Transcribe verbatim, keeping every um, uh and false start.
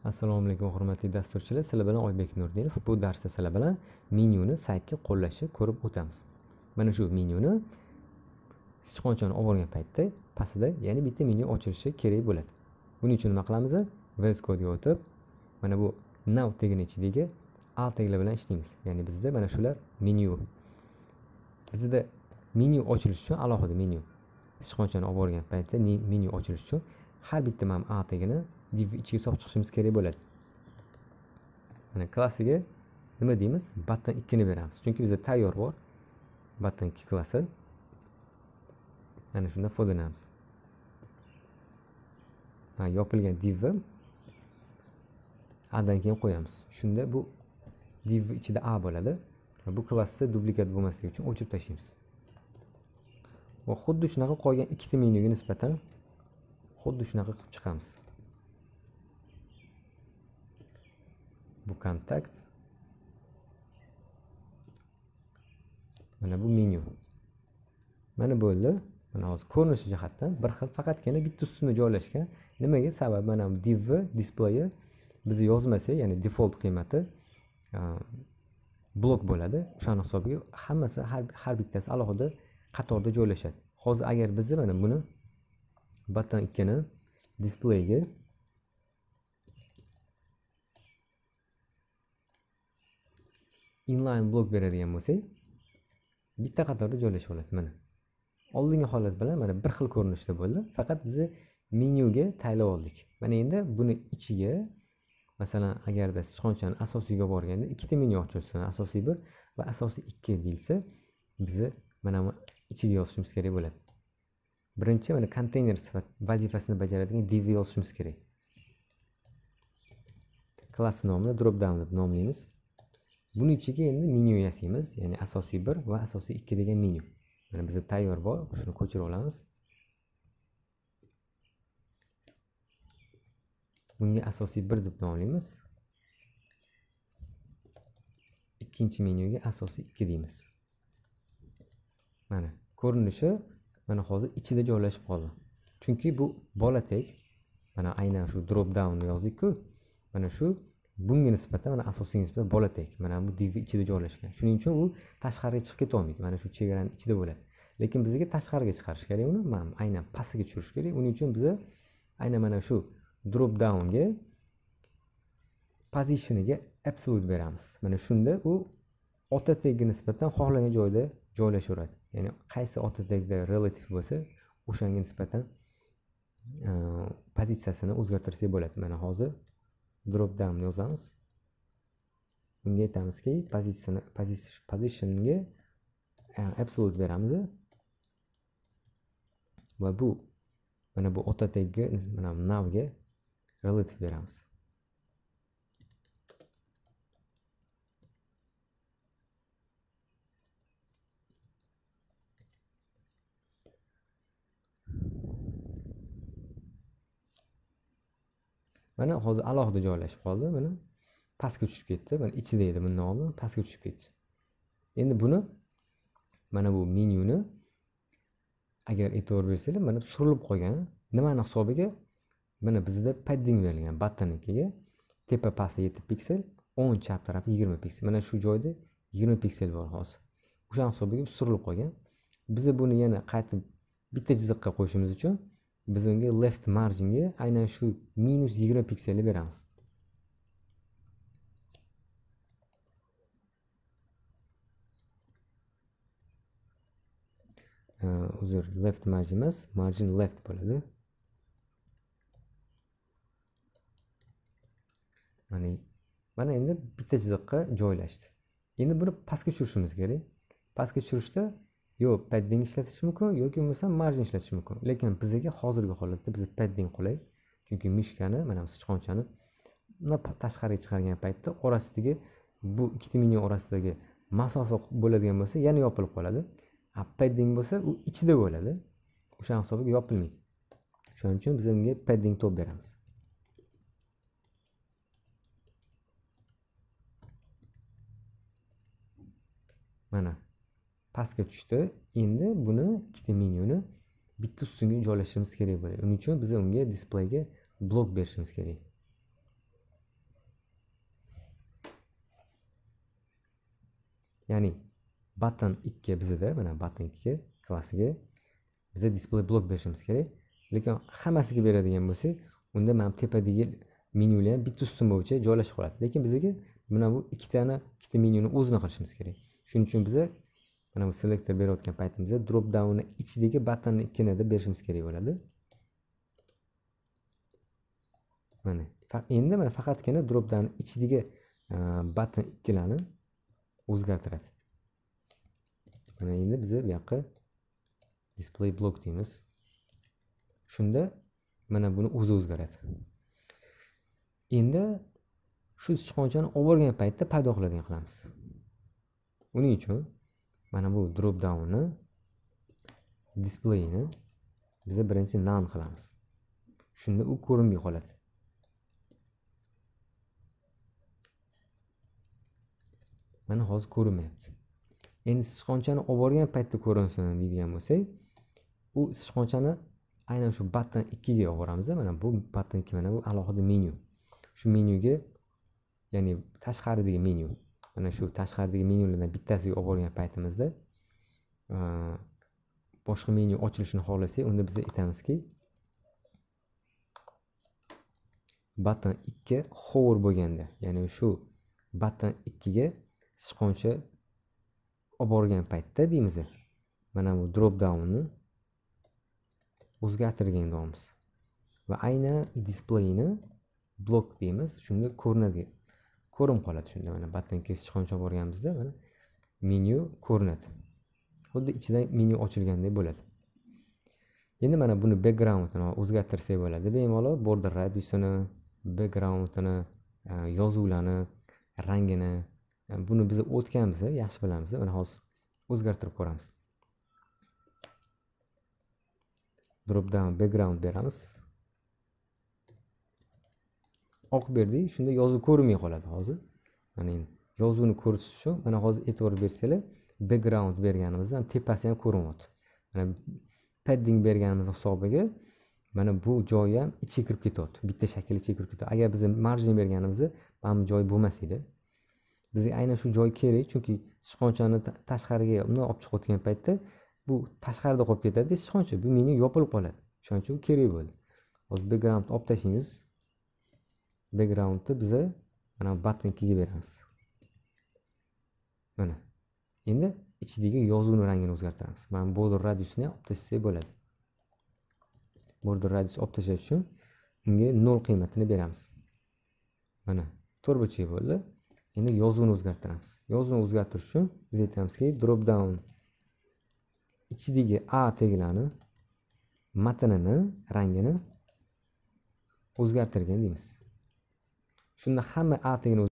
Assalomu alaykum hurmatli dasturchilar, sizlar bilan Oybek Nurdinov. Bu darsda sizlar bilan menyuni saytga qo'llashni ko'rib o'tamiz. Mana shu menyuni sichqonchani olib borgan paytda pastida yana bitta menyu ochilishi kerak bo'ladi. Buning uchun nima qilamiz? V S Code ga o'tib, mana bu Now tegini ichidagi alt teglar bilan ishlaymiz. Ya'ni bizda mana shular menyu. Bizda menyu ochilishi uchun alohida menyu. Sichqonchani olib borgan paytda menyu ochilishi uchun har bitta mana alt tegini div ichiga solib chiqishimiz kerak bo'ladi. Mana klassiga nima deymiz? Button ikki ni beramiz. Chunki bizda tayyor bor. Button ikki klassi. Mana shundan foydalanamiz. Ha, yopilgan divni A dan keyin qo'yamiz. Shunda bu div ichida A bo'ladi. Bu klassda duplikat bo'lmasligi uchun o'chirib tashlaymiz. Va xuddi shunaqa qolgan ikkita menyuga nisbatan xuddi shunaqa qilib chiqamiz. Bu kontakt. Mana bu menyu. Mana bo'ldi. Mana hozir ko'rinish jihatdan bir xil, faqatgina bitta ustunda joylashgan. Nimaga? Sabab mana bu div displeyi biz yozmasa, ya'ni default qiymati blok bo'ladi. O'shaning hisobiga hammasi har har bittasi alohida qatorda joylashadi. Hozir agar biz mana buni button ikki ni displeyga inline blok beradigan bo'lsak, bitta qatorda joylashib oladi. Mana oldingi holat bilan mana bir xil ko'rinishda bo'ldi. Faqat biz menyuga taylab oldik. Mana endi buni ichiga masalan agarda sichqonchani asosiyga borganda ikkita menyu ochilsa, asosiy bir va asosiy ikki deyilsa, biz mana bu ichiga yozishimiz kerak bo'ladi. Birinchi mana konteyner sifat vazifasini bajaradigan div yozishimiz kerak. Klass nomini drop down deb nomlaymiz. Buni ichiga endi menyu yasaymiz, ya'ni asosiy bir va asosiy ikki degan menyu. Mana bizda tayyor bor, shuni ko'chirib olamiz. Bunga asosiy bir deb nomlaymiz. Ikkinchi menyuga asosiy ikki deymiz. Mana ko'rinishi mana hozir ichida joylashib qoldi. Chunki bu bola teg. Mana aynan shu drop down yozdik-ku. Mana shu bunga nisbatan mana asosiy nisbatan bola teg. Mana bu div ichida joylashgan. Shuning uchun u tashqariga chiqib keta olmaydi. Mana shu chegaraning ichida bo'ladi. Lekin bizga tashqariga chiqarish kerak uni. Mana aynan pastiga tushirish kerak. Uning uchun biz aynan mana shu drop down ga positioniga absolute beramiz. Mana shunda u ota tegga nisbatan xohlagan joyda joylashaveradi. Ya'ni qaysi ota tegda relativ bo'lsa, o'shanga nisbatan pozitsiyasini o'zgartirsak bo'ladi. Mana hozir drop down yozamiz. Bunga aytamizki, pozitsiyani positionga absolute beramiz. Va bu mana bu ota tegga mana now ga relativ beramiz. Mana hozir alohida joylashib qoldi. Mana pastga tushib ketdi. Mana ichida edi bundan oldin, pastga tushib ketdi. Endi buni mana bu menyuni agar e'tibor bersanglar, mana surilib qolgan. Nimani hisobiga? Mana bizda padding berilgan buttonnikiga tepa pasti yetti piksel, o'ng chap tarafi yigirma piksel. Mana shu joyda yigirma piksel bor hozir. O'sha hisobiga surilib qolgan. Biz buni yana qaytib bitta chiziqqa qo'yishimiz uchun biz unga left marginga aynan shu minus yigirma pikselni beramiz. Uzr, left margin emas, margin left bo'ladi. Mana mana endi bitta chiziqqa joylashdi. Endi buni pastga tushirishimiz kerak. Pastga tushirishda yo padding ishlatish mumkin yoki bo'lmasa margin ishlatish mumkin. Lekin bizga hozirgi holatda biz padding qulay. Chunki mishkani, mana bu sichqonchani tashqariga chiqargan paytda orasidagi bu ikkita menyu orasidagi masofa bo'ladigan bo'lsa, yana yopilib qoladi. A padding bo'lsa, u ichida bo'ladi. O'sha hisobiga yopilmaydi. Shuning uchun biz unga padding top beramiz. Mana pastga tushdi. Endi buni ikkita menyuni bitta ustiga joylashtirishimiz kerak bo'ladi. Uning uchun biz unga displeyga blok berishimiz kerak. Ya'ni button ikki bizda mana button ikki klassiga biza display block berishimiz kerak. Lekin hammasiga beradigan bo'lsak, unda mana tepadagi menyular ham bitta ustun bo'yicha joylashib qoladi. Lekin bizga mana bu ikkitani, ikkita menyuni o'zini qilishimiz kerak. Shuning uchun biza mana bu selektor berayotgan paytimizda drop downni ichidagi button ikkini deb berishimiz kerak bo'ladi. Mana endi mana faqatgina drop down ichidagi button ikkilarni o'zgartiradi. Mana endi biz bu yoqqa display block deymiz. Shunda mana buni o'zi o'zgaradi. Endi shu sichqonchani olib borgan paytda paydo qiladigan qilamiz. Uning uchun mana bu drop downni displayni biz birinchi none qilamiz. Shunda u ko'rinmay qoladi. Mana hozir ko'rinmayapti. Endi sichqonchani olib borgan paytda ko'rinsin deydigan bo'lsak, u sichqonchani aynan shu button ikki ga olib boramiz. Mana bu button ikki mana bu alohida menyu. Shu menyuga, ya'ni tashqaridagi menyu. Mana shu tashqaridagi menyulardan bittasiga olib borgan paytimizda boshqa menyu ochilishini xohlasak, unda biz aytamizki button ikki hover bo'lganda, ya'ni shu button ikki ga sichqoncha olib borgan paytda deymiz. Mana bu drop downni o'zgartirgan deymiz. Va aynan displayni block deymiz. Shunda ko'rinadi. Ko'rinib qoladi shunda. Mana button ikki sichqoncha olib borganimizda mana menyu ko'rinadi. Xuddi ichidan menyu ochilgandek bo'ladi. Endi mana buni backgroundini o'zgartirsak bo'ladi. Bemalol border radiusini, backgroundini, yozuvlarni, rangini, buni biz o'tganmiz, yaxshi bilamiz. Mana hozir o'zgartirib ko'ramiz. Drop down background beramiz. Oq berdik, shunda yozuv ko'rinmay qoladi hozir. Mana endi yozuvni ko'rish uchun mana hozir e'tibor bersanglar, background berganimizdan tepasi ham ko'rinyapti. Mana padding berganimiz hisobiga mana bu joy ham ichiga kirib ketyapti. Bitta shakl ichiga kirib ketyapti. Agar biz margin berganimizda mana bu joy bo'lmas edi. Bizga aynan shu joy kerak, chunki sichqonchani tashqariga undan olib chiqayotgan paytda bu tashqarida qolib ketadi, sichqoncha bu menyu yopilib qoladi. Shuning uchun kerak bo'ldi. Hozir background olib tashlaymiz. Backgroundni biz mana button ikki ga beramiz. Mana. Endi ichidagi yozuvni rangini o'zgartiramiz. Mana border radiusini olib tashlasak bo'ladi. Border radius olib tashlash uchun unga nol qiymatini beramiz. Mana to'rt burchak bo'ldi. Endi yozuvni o'zgartiramiz. Yozuvni o'zgartirish uchun biz aytamizki drop down ichidagi A taglarni matnini, rangini o'zgartirgan deymiz. Shunda hamma A tagini